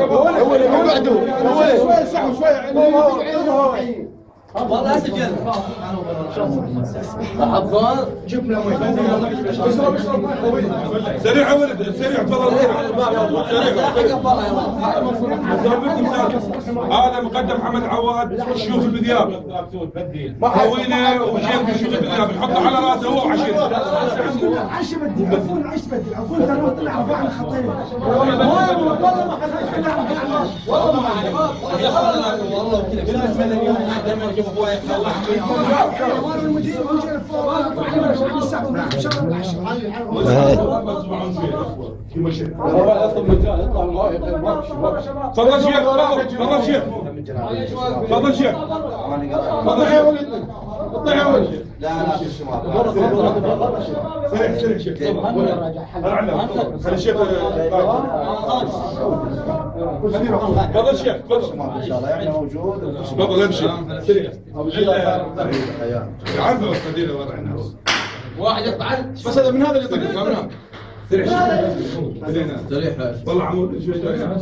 هو اللي بعده شوي سحب شوي والله سجل حضار جبنا سريع يا ولد سريع تفضل هذا مقدم محمد عواد شيوخ البذياب خوينا وشيخ شيوخ البذياب نحطه على راسه هو وعشيرته. عش بدي عفون عش بدي عفون ترى طلع رفعنا خطين والله تفضل شيخ تفضل شيخ تفضل شيخ تفضل يا ولد اطلع يا ولد. لا لا في الشمال سريع سريع شيخ خلي الشيخ تفضل شيخ تفضل ان شاء الله يعني موجود. تفضل امشي سريع يعرفوا القدير وضعنا واحد يقطع بس هذا من هذا اللي يطق فهمنا سريع سريع طلع عمود شوي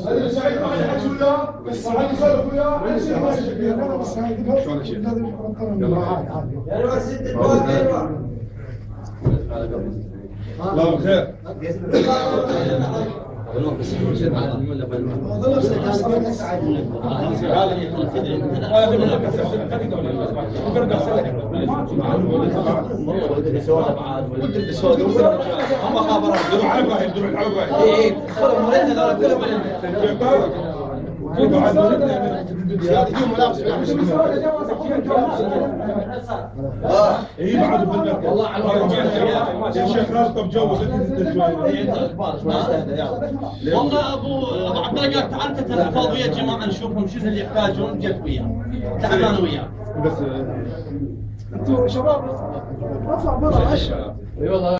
بس هذه سولف وياه شلون يا شيخ؟ الله بخير اي بعد والله على الشيخ رابطه بجوز والله ابو عبد الله قال تعال انت فاضي يا جماعه نشوفهم شنو اللي يحتاجون جت وياه تعال انا وياه بس انتوا شباب اطلع برا عشاء. اي والله.